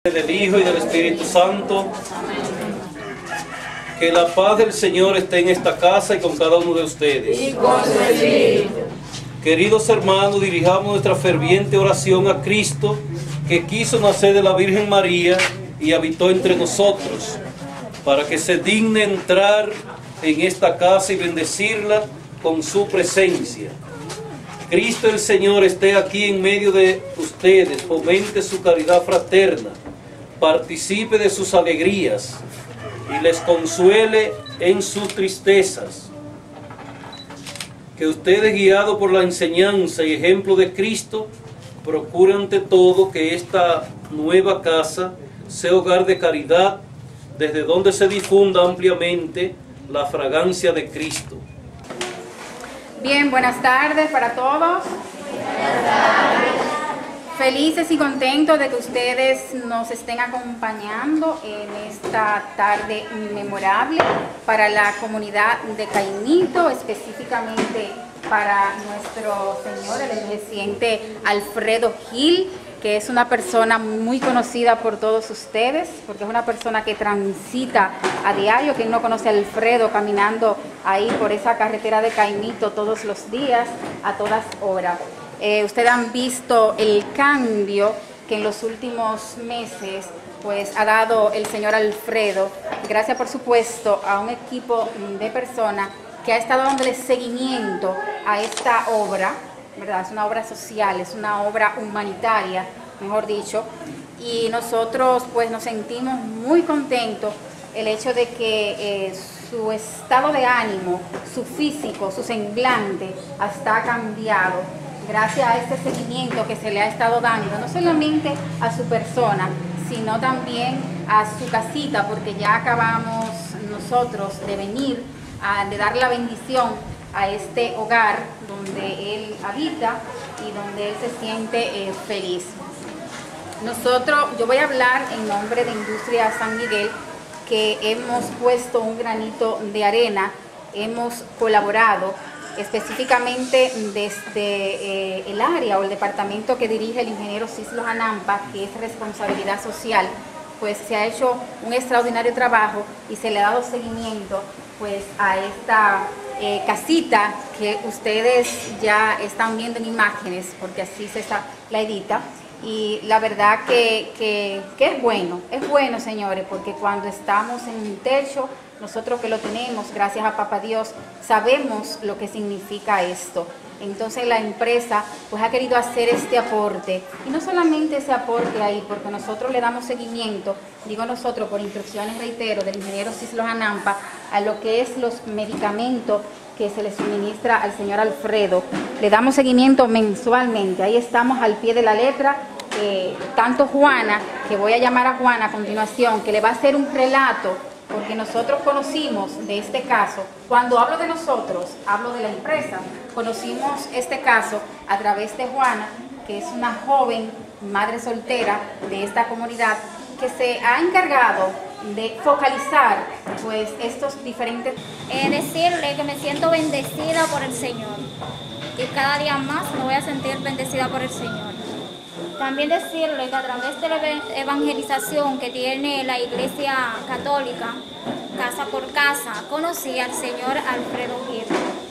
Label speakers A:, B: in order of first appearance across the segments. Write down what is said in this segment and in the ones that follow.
A: Del Hijo y del Espíritu Santo. Que la paz del Señor esté en esta casa y con cada uno de ustedes.
B: Y con su espíritu.
A: Queridos hermanos, dirijamos nuestra ferviente oración a Cristo, que quiso nacer de la Virgen María y habitó entre nosotros, para que se digne entrar en esta casa y bendecirla con su presencia. Cristo el Señor esté aquí en medio de ustedes, fomente su caridad fraterna, participe de sus alegrías y les consuele en sus tristezas. Que ustedes, guiados por la enseñanza y ejemplo de Cristo, procuren ante todo que esta nueva casa sea hogar de caridad, desde donde se difunda ampliamente la fragancia de Cristo.
C: Bien, buenas tardes para todos. Felices y contentos de que ustedes nos estén acompañando en esta tarde memorable para la comunidad de Caimito, específicamente para nuestro señor, el envejeciente Alfredo Gil, que es una persona muy conocida por todos ustedes, porque es una persona que transita a diario. Quien no conoce a Alfredo caminando ahí por esa carretera de Caimito todos los días, a todas horas. Ustedes han visto el cambio que en los últimos meses pues ha dado el señor Alfredo, gracias por supuesto a un equipo de personas que ha estado dándole seguimiento a esta obra, ¿verdad? Es una obra social, es una obra humanitaria, mejor dicho, y nosotros pues nos sentimos muy contentos el hecho de que su estado de ánimo, su físico, su semblante hasta ha cambiado gracias a este seguimiento que se le ha estado dando, no solamente a su persona, sino también a su casita, porque ya acabamos nosotros de venir, de dar la bendición a este hogar donde él habita y donde él se siente feliz. Yo voy a hablar en nombre de Industria San Miguel, que hemos puesto un granito de arena, hemos colaborado específicamente desde el área o el departamento que dirige el ingeniero Cislo Anampa, que es responsabilidad social, pues se ha hecho un extraordinario trabajo y se le ha dado seguimiento pues a esta casita que ustedes ya están viendo en imágenes, porque así se la edita. Y la verdad que es bueno, señores, porque cuando estamos en un techo, nosotros que lo tenemos, gracias a Papá Dios, sabemos lo que significa esto. Entonces la empresa pues ha querido hacer este aporte, y no solamente ese aporte ahí, porque nosotros le damos seguimiento, digo nosotros por instrucciones, reitero, del ingeniero Cislo Anampa, a lo que es los medicamentos que se le suministra al señor Alfredo. Le damos seguimiento mensualmente, ahí estamos al pie de la letra. Tanto Juana, que voy a llamar a Juana a continuación, que le va a hacer un relato, porque nosotros conocimos de este caso. Cuando hablo de nosotros, hablo de la empresa. Conocimos este caso a través de Juana, que es una joven madre soltera de esta comunidad, que se ha encargado de focalizar pues estos diferentes...
D: Decirle que me siento bendecida por el Señor, y cada día más me voy a sentir bendecida por el Señor. También decirle que a través de la evangelización que tiene la Iglesia Católica, casa por casa, conocí al señor Alfredo Gil,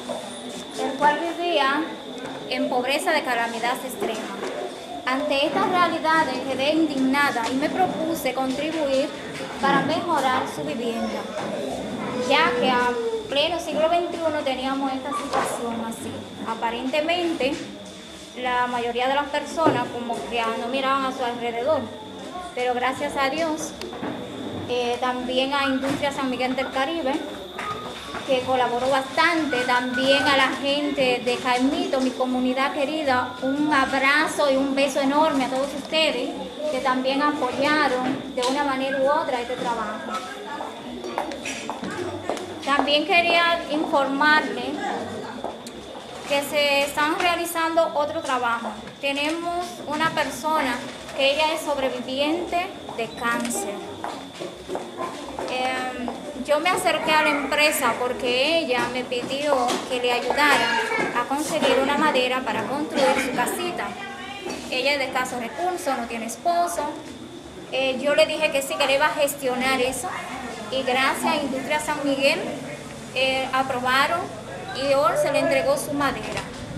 D: el cual vivía en pobreza de calamidad extrema. Ante estas realidades quedé indignada y me propuse contribuir para mejorar su vivienda, ya que a pleno siglo XXI teníamos esta situación así. Aparentemente, la mayoría de las personas como que no miraban a su alrededor, pero gracias a Dios, también a Industria San Miguel del Caribe, que colaboró bastante, también a la gente de Caimito, mi comunidad querida, un abrazo y un beso enorme a todos ustedes que también apoyaron de una manera u otra este trabajo. También quería informarles que se están realizando otro trabajo. Tenemos una persona que ella es sobreviviente de cáncer. Yo me acerqué a la empresa porque ella me pidió que le ayudara a conseguir una madera para construir su casita. Ella es de escasos recursos, no tiene esposo, yo le dije que sí, que le iba a gestionar eso. Y gracias a Industria San Miguel aprobaron y hoy se le entregó su madera.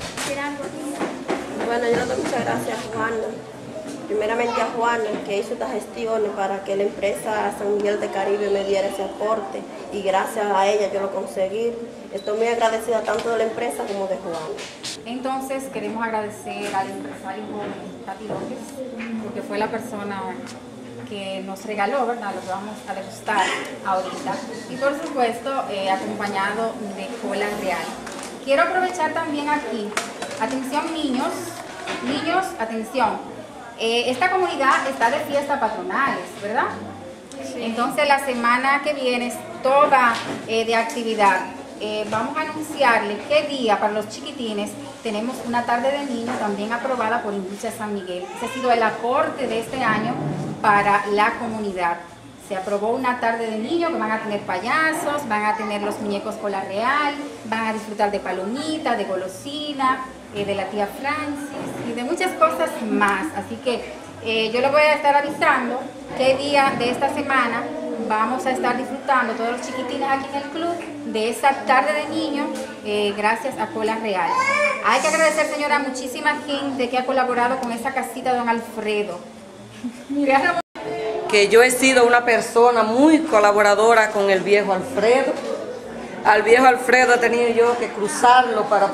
B: Bueno, yo le doy muchas gracias a Juana, primeramente a Juana, que hizo estas gestiones para que la empresa San Miguel de Caribe me diera ese aporte, y gracias a ella yo lo conseguí. Estoy muy agradecida tanto de la empresa como de Juana.
C: Entonces queremos agradecer al empresario joven Tati López, porque fue la persona que nos regaló, ¿verdad?, lo que vamos a degustar ahorita, y por supuesto acompañado de cola real. Quiero aprovechar también aquí, atención niños, atención, esta comunidad está de fiestas patronales, ¿verdad? Sí. Entonces la semana que viene es toda de actividad. Vamos a anunciarle qué día para los chiquitines tenemos una tarde de niños también aprobada por Industria San Miguel. Ese ha sido el aporte de este año para la comunidad. Se aprobó una tarde de niños que van a tener payasos, van a tener los muñecos cola real, van a disfrutar de palomitas, de golosina, de la tía Francis y de muchas cosas más. Así que yo les voy a estar avisando qué día de esta semana vamos a estar disfrutando todos los chiquitines aquí en el club de esa tarde de niños gracias a Cola Real. Hay que agradecer, señora, a muchísima gente que ha colaborado con esa casita de don Alfredo. Mira,
E: que yo he sido una persona muy colaboradora con el viejo Alfredo. Al viejo Alfredo he tenido yo que cruzarlo para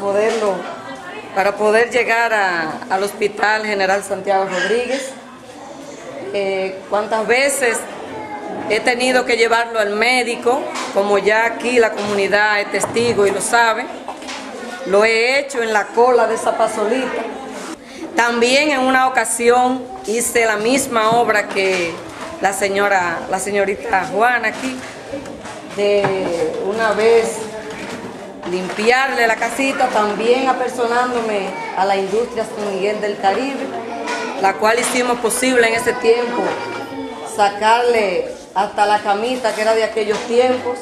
E: poder llegar al Hospital General Santiago Rodríguez. Cuántas veces he tenido que llevarlo al médico, como ya aquí la comunidad es testigo y lo sabe. Lo he hecho en la cola de esa pasolita. También en una ocasión hice la misma obra que la señorita Juana aquí, de una vez limpiarle la casita, también apersonándome a la Industria San Miguel del Caribe, la cual hicimos posible en ese tiempo sacarle hasta la camita que era de aquellos tiempos,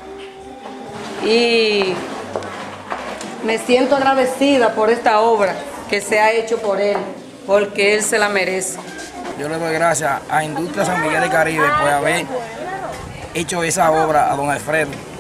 E: y me siento agradecida por esta obra que se ha hecho por él, porque él se la merece.
F: Yo le doy gracias a Industria San Miguel del Caribe por haber hecho esa obra a don Alfredo.